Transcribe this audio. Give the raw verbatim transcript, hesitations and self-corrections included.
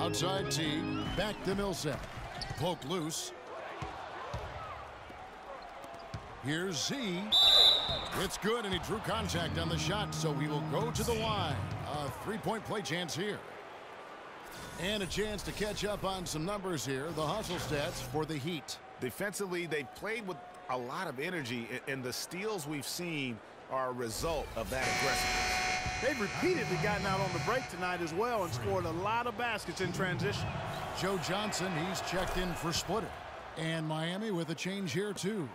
Outside T. Back to Millsap. Poke loose. Here's Z. It's good, and he drew contact on the shot, so he will go to the line. A three-point play chance here. And a chance to catch up on some numbers here. The hustle stats for the Heat. Defensively, they played with a lot of energy, and the steals we've seen are a result of that aggressiveness. They've repeatedly gotten out on the break tonight as well and scored a lot of baskets in transition. Joe Johnson, he's checked in for Splitter. And Miami with a change here, too.